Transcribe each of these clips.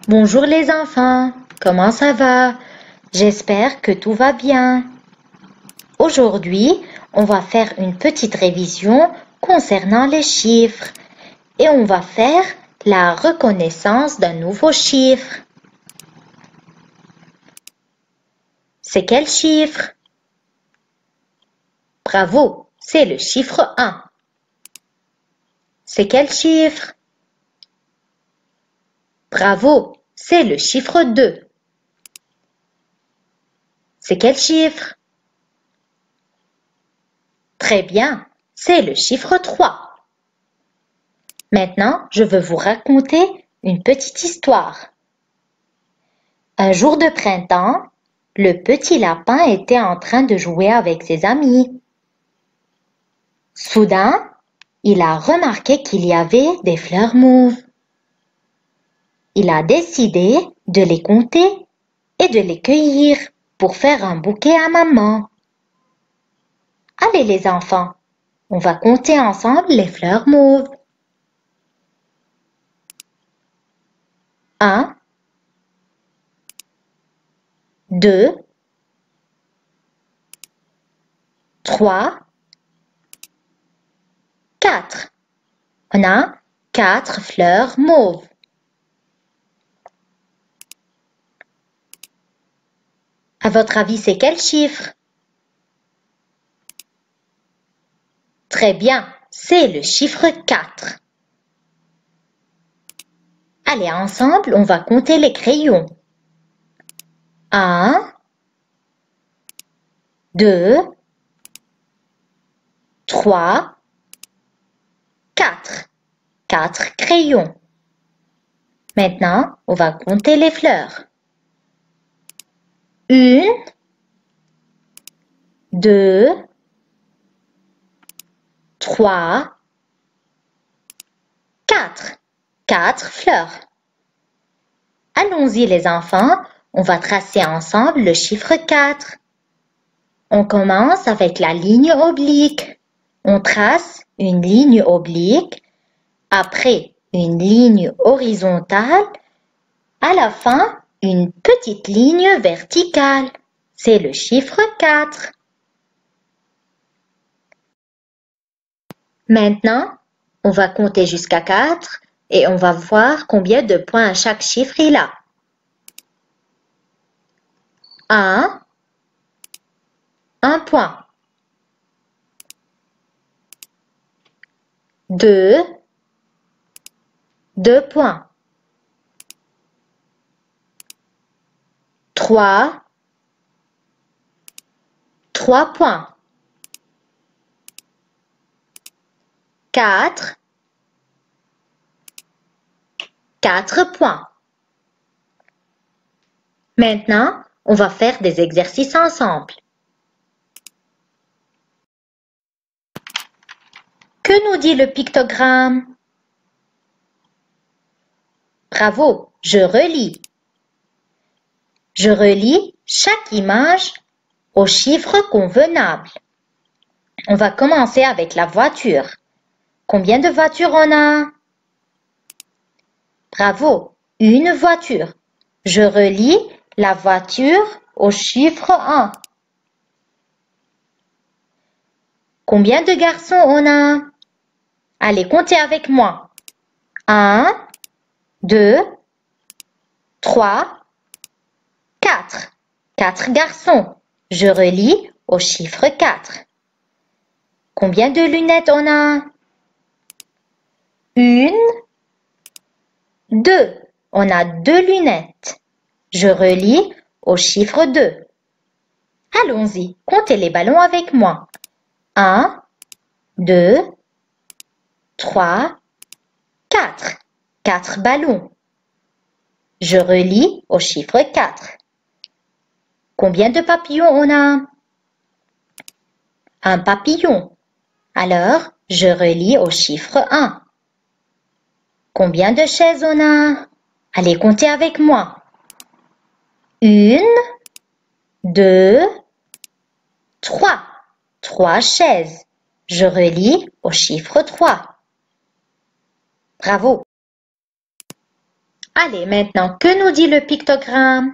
Bonjour les enfants, comment ça va? J'espère que tout va bien. Aujourd'hui, on va faire une petite révision concernant les chiffres et on va faire la reconnaissance d'un nouveau chiffre. C'est quel chiffre? Bravo, c'est le chiffre 1. C'est quel chiffre? Bravo, c'est le chiffre 2. C'est quel chiffre? Très bien, c'est le chiffre 3. Maintenant, je veux vous raconter une petite histoire. Un jour de printemps, le petit lapin était en train de jouer avec ses amis. Soudain, il a remarqué qu'il y avait des fleurs mauves. Il a décidé de les compter et de les cueillir pour faire un bouquet à maman. Allez les enfants, on va compter ensemble les fleurs mauves. 1, 2, 3, 4. On a 4 fleurs mauves. À votre avis, c'est quel chiffre? Très bien, c'est le chiffre 4. Allez, ensemble, on va compter les crayons. 1, 2, 3, 4. 4 crayons. Maintenant, on va compter les fleurs. 1, 2, 3, 4. 4 fleurs. Allons-y les enfants, on va tracer ensemble le chiffre 4. On commence avec la ligne oblique. On trace une ligne oblique, après une ligne horizontale, à la fin une petite ligne verticale. C'est le chiffre 4. Maintenant, on va compter jusqu'à 4 et on va voir combien de points chaque chiffre il a. 1, 1 point. 2, 2 points. 3, 3 points. 4, 4 points. Maintenant, on va faire des exercices ensemble. Que nous dit le pictogramme? Bravo, je relis. Je relis chaque image au chiffre convenable. On va commencer avec la voiture. Combien de voitures on a? Bravo, une voiture. Je relis la voiture au chiffre 1. Combien de garçons on a? Allez, comptez avec moi. 1, 2, 3, 4. 4 garçons. Je relis au chiffre 4. Combien de lunettes on a? 1, 2. On a 2 lunettes. Je relis au chiffre 2. Allons-y, comptez les ballons avec moi. 1, 2, 3, 4. 4 ballons. Je relis au chiffre 4. Combien de papillons on a? Un papillon. Alors, je relis au chiffre 1. Combien de chaises on a? Allez, comptez avec moi. 1, 2, 3. 3 chaises. Je relis au chiffre 3. Bravo. Allez, maintenant, que nous dit le pictogramme?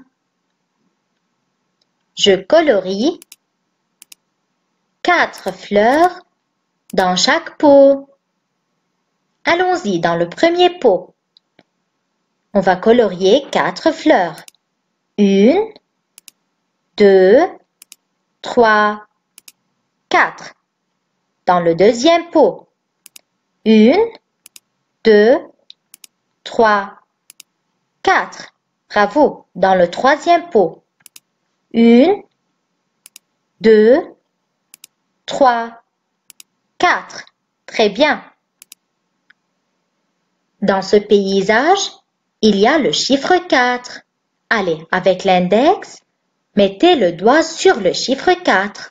Je colorie 4 fleurs dans chaque pot. Allons-y dans le premier pot. On va colorier 4 fleurs. 1, 2, 3, 4. Dans le deuxième pot. 1, 2, 3, 4. Bravo. Dans le troisième pot. 1, 2, 3, 4. Très bien. Dans ce paysage, il y a le chiffre 4. Allez, avec l'index, mettez le doigt sur le chiffre 4.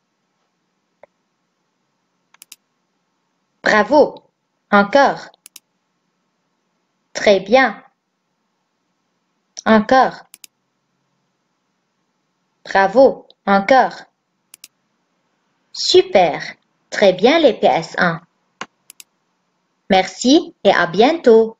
Bravo. Encore. Très bien. Encore. Bravo. Encore. Super. Très bien les PS1. Merci et à bientôt.